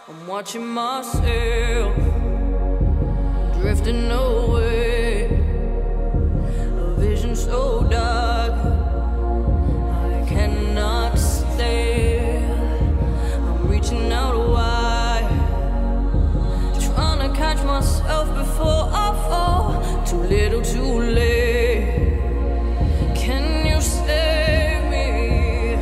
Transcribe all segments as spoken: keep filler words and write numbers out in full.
I'm watching myself drifting away, a vision so dark I cannot stay. I'm reaching out wide, trying to catch myself before I fall. Too little, too late. Can you save me?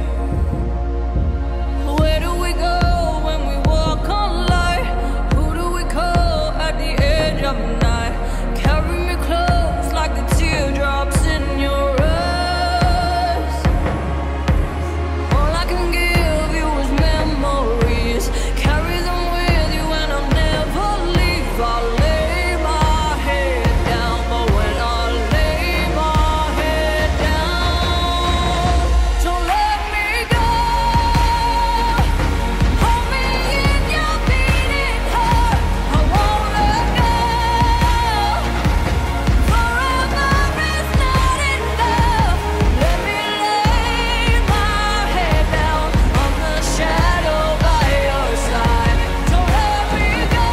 Where do we go when we walk on light? Who do we call at the edge of the night? Carry me close like the teardrops in your eyes. All I can give you is memories. Carry them with you and I'll never leave. I'll lay my head down, but when I lay my head down, don't let me go. Hold me in your beating heart, I won't let go. Forever is not enough. Let me lay my head down on the shadow by your side. Don't let me go.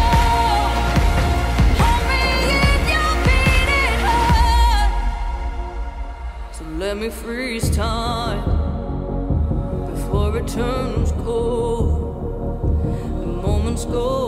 Hold me in your beating heart. So let me freeze time before it turns cold. The moments go